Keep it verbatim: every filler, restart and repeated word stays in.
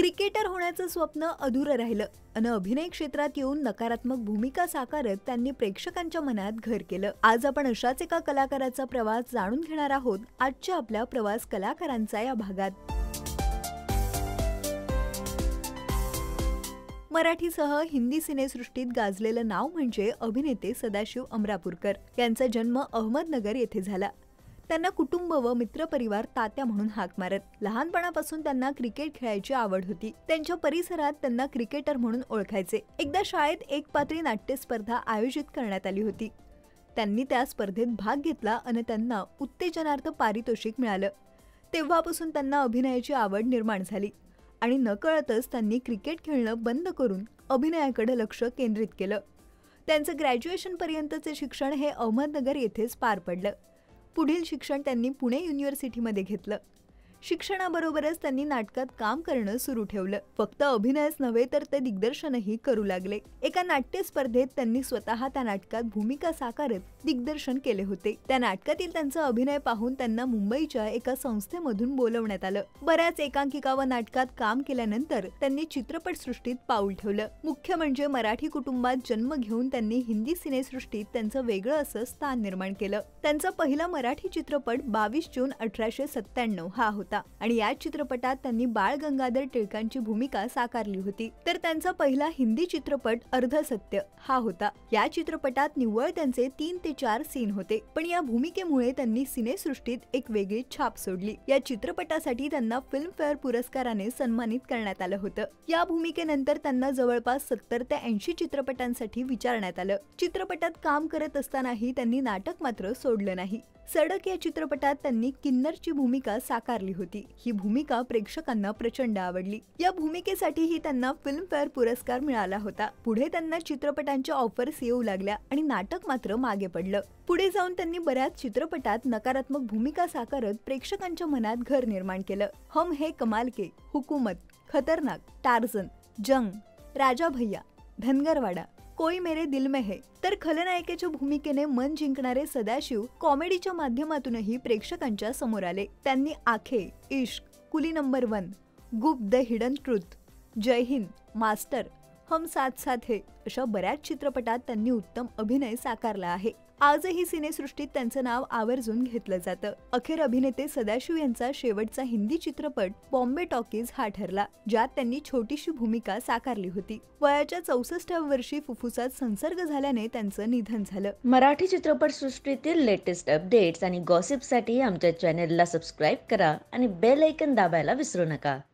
Cricketer होण्याचं स्वप्न अधुरं राहिलं अन अभिनय क्षेत्रात येऊन नकारात्मक भूमिका साकारत त्यांनी प्रेक्षकांच्या मनात घर केलं। आज आपण अशाच एका कलाकाराचा प्रवास जाणून घेणार आहोत आजच्या आपल्या प्रवास कलाकारांचा या भागात। मराठीसह हिंदी सिनेसृष्टीत गाजलेलं नाव म्हणजे अभिनेते सदाशिव अमरापूरकर। यांचा जन्म अहमदनगर येथे झाला। त्यांना कुटुंब व मित्रपरिवार तात्या म्हणून हाक मारत। लहानपणापासून त्यांना क्रिकेट खेळायची आवड होती। त्यांच्या परिसरात त्यांना क्रिकेटर म्हणून ओळखायचे। एकदा शाळेत एक पात्री नाट्य स्पर्धा आयोजित करण्यात आली होती। त्यांनी त्या स्पर्धेत भाग घेतला आणि त्यांना उत्तेजनार्थ पारितोषिक मिळालं। तेव्हापासून त्यांना अभिनयाची आवड निर्माण झाली आणि नकळतच त्यांनी क्रिकेट खेळणं बंद करून अभिनयाकडे लक्ष केंद्रित केलं। त्यांचं ग्रॅज्युएशन पर्यंतचे शिक्षण हे अहमदनगर येथेच पार पडलं। पुढील शिक्षण त्यांनी पुणे युनिव्हर्सिटीमध्ये घेतलं। शिक्षणाबरोबरच त्यांनी नाटकात काम करणं सुरू ठेवलं। फक्त अभिनयच नव्हे तर ते दिग्दर्शनही करू लागले। एका नाट्य स्पर्धेत त्यांनी स्वतः त्या नाटकात भूमिका साकारत दिग्दर्शन केले होते। त्या नाटकातील त्यांचा अभिनय पाहून त्यांना मुंबईच्या एका संस्थेमधून बोलवण्यात आलं। बऱ्याच एकांकिका व नाटकात काम केल्यानंतर त्यांनी चित्रपट सृष्टीत पाऊल ठेवलं। मुख्य म्हणजे मराठी कुटुंबात जन्म घेऊन त्यांनी हिंदी सिनेसृष्टीत त्यांचं वेगळं असं स्थान निर्माण केलं। त्यांचा पहिला मराठी चित्रपट बावीस जून अठराशे सत्त्याण्णव हा होता आणि या चित्रपटात त्यांनी बाळ गंगाधर टिळकांची भूमिका साकारली होती। तर त्यांचा पहिला हिंदी चित्रपट अर्ध सत्य हा होता। या चित्रपटात निव्वळ त्यांचे तीन ते चार सीन होते, पण या भूमिकेमुळे त्यांनी सिनेसृष्टीत एक वेगळी छाप सोडली। या चित्रपटासाठी त्यांना फिल्मफेअर पुरस्काराने सन्मानित करण्यात आलं होतं। या भूमिकेनंतर त्यांना जवळपास सत्तर ते ऐंशी चित्रपटांसाठी विचारण्यात आलं। चित्रपटात काम करत असतानाही त्यांनी नाटक मात्र सोडलं नाही। सडक या चित्रपटात त्यांनी किन्नरची भूमिका साकारली होती। ही भूमिका प्रेक्षकांना प्रचंड आवडली। या भूमिकेसाठीही त्यांना फिल्मफेअर पुरस्कार मिळाला होता। पुढे त्यांना चित्रपटांच्या ऑफर्स येऊ लागल्या आणि नाटक मात्र मागे पडलं। पुढे जाऊन त्यांनी बऱ्याच चित्रपटात नकारात्मक भूमिका साकारत प्रेक्षकांच्या मनात घर निर्माण केलं। हम है कमाल के, हुकूमत, खतरनाक, टार्झन, जंग, राजा भैया, धनगरवाडा, कोई मेरे दिल में है तर खलनायकाच्या भूमिकेने मन जिंकणारे सदाशिव कॉमेडीच्या माध्यमातूनही प्रेक्षकांच्या समोर आले। त्यांनी आखे, Ishq, Coolie number one, Gupt the hidden truth, Jai Hind, master, Hum Saath Saath है अशा बऱ्याच चित्रपटात त्यांनी उत्तम अभिनय साकारला आहे। आजही सिनेसृष्टीत त्यांचं नाव आवर्जून घेतलं जातं। अखेर अभिनेते सदाशिव यांचा शेवटचा हिंदी चित्रपट बॉम्बे टॉकीज हा ठरला, ज्यात त्यांनी छोटीशी भूमिका साकारली होती। वयाच्या चौसष्टाव्या वर्षी फुफ्फुसात संसर्ग झाल्याने त्यांचं निधन झालं। मराठी चित्रपट सृष्टीतील लेटेस्ट अपडेट्स आणि गॉसिपसाठी आमच्या चॅनेलला सबस्क्राईब करा आणि बेल आयकॉन दाबायला विसरू नका।